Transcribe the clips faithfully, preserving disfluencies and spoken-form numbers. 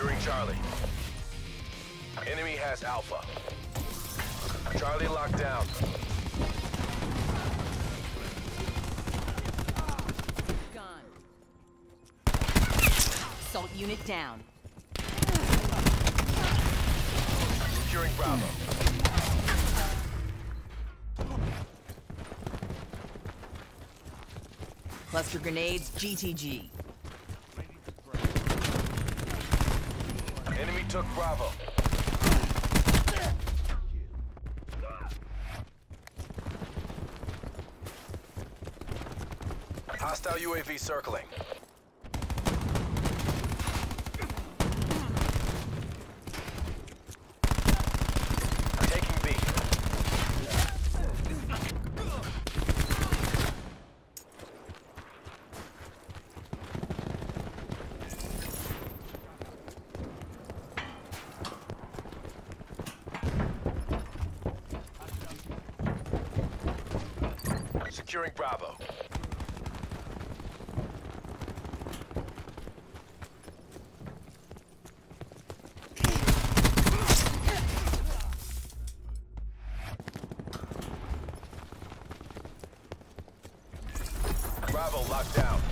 Securing Charlie. Enemy has Alpha. Charlie locked down. Gone. Assault unit down. Securing Bravo. Cluster grenades, G T G. Enemy took Bravo. Hostile U A V circling. Taking B. Securing Bravo. Bravo locked down.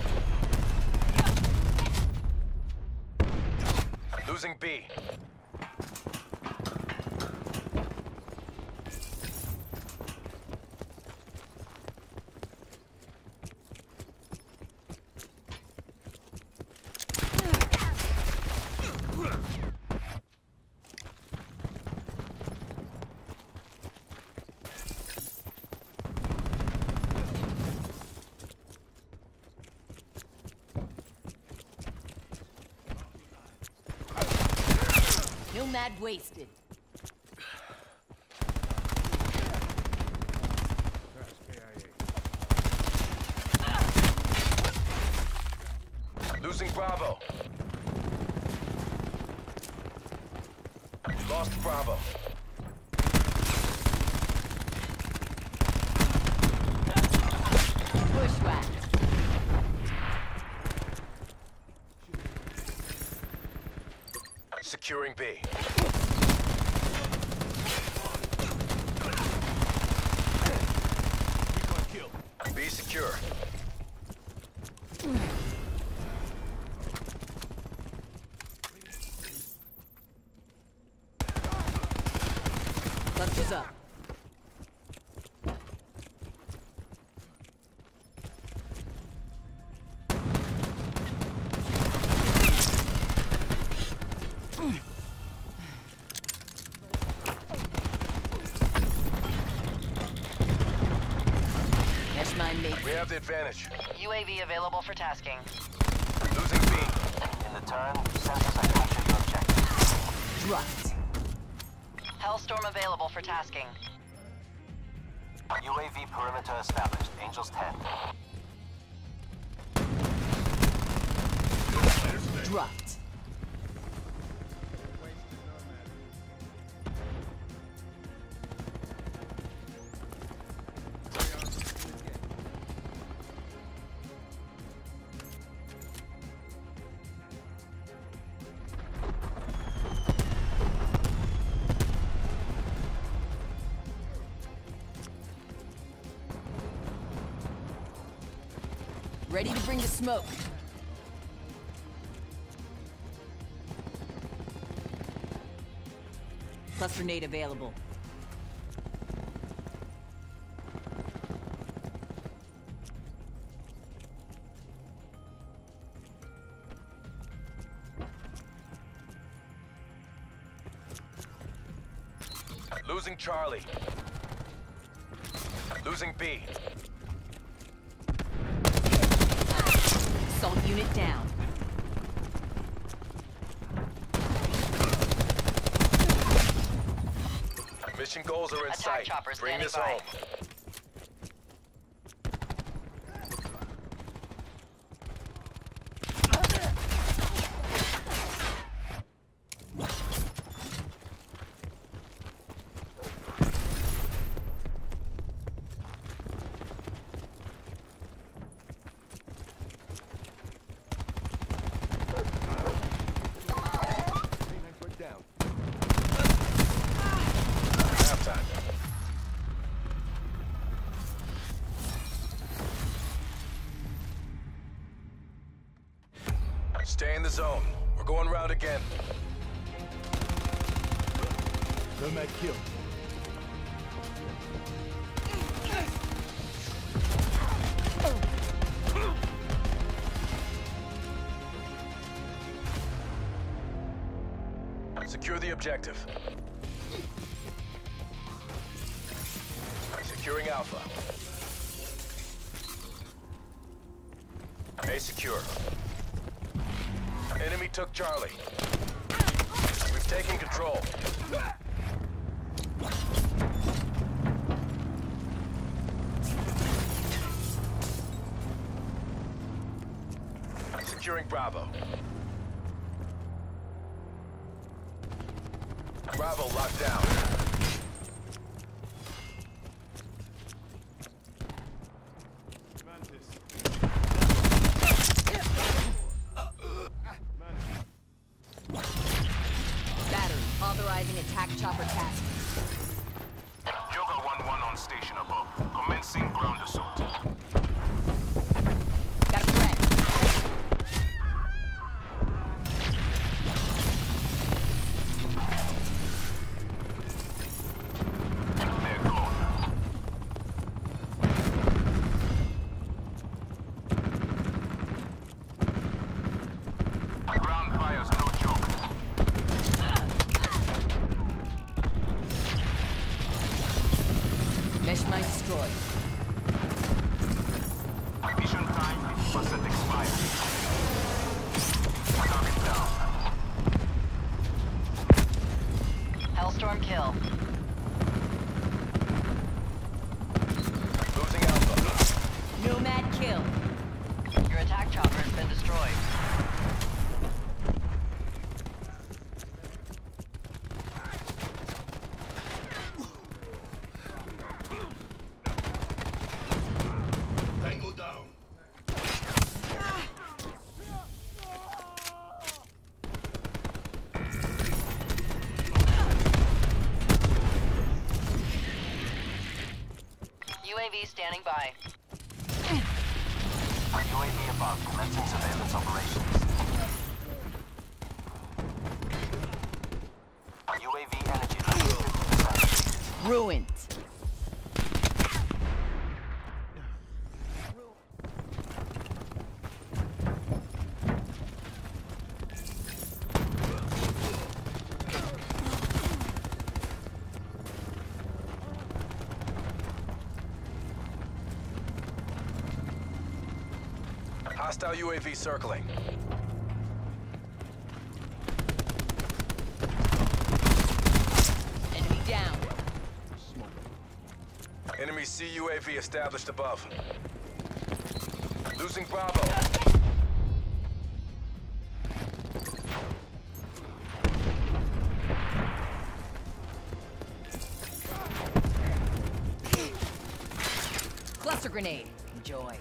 Losing B. Nomad wasted. Losing Bravo. Lost Bravo. Bushwhack. Securing B. B secure. Clusters up. We have the advantage. U A V available for tasking. Losing B. In the turn, sensors have captured your objective. Dropped. Hellstorm available for tasking. U A V perimeter established. Angels ten. Dropped. Ready to bring the smoke. Cluster nade available. Losing Charlie. Losing B. Assault unit down. Mission goals are in Attack sight. choppers Bring this standing home. Stay in the zone. We're going round again. Nomad kill. Secure the objective. Securing Alpha. A secure. Enemy took Charlie. We've taken control. Securing Bravo. Bravo locked down. Battery. Authorizing attack chopper task. Joker one one on station above. Commencing ground assault. Got a threat. They're gone. Ground fire's no joke. Mesh mine destroyed. Mission time fifty percent expired. Target down. Hellstorm kill. Losing Alpha. Nomad kill. Your attack chopper has been destroyed. Tango down. U A V standing by. U A V above, commencing surveillance operations. U A V energy level fifty percent. Ruined. Hostile U A V circling. Enemy down. Enemy C U A V established above. Losing Bravo. Cluster grenade. Enjoy.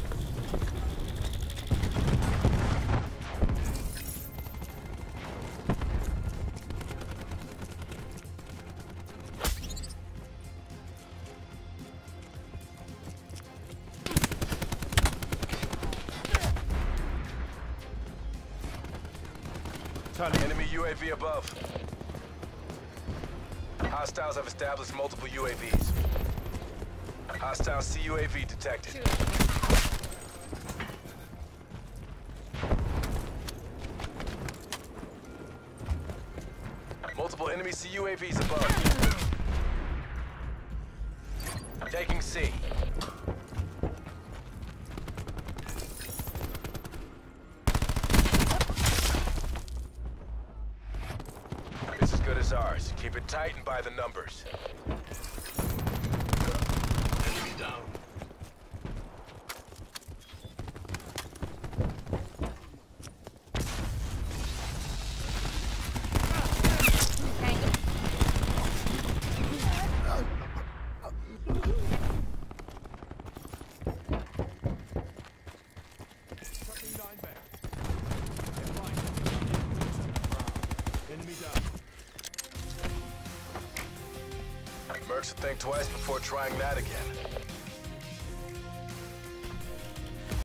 Enemy U A V above. Hostiles have established multiple U A Vs. Hostile C U A V detected. Multiple enemy C U A Vs above. Taking C. This is good as ours. Keep it tight and by the numbers. Enemy down. Tango. Enemy down. Mercs will think twice before trying that again.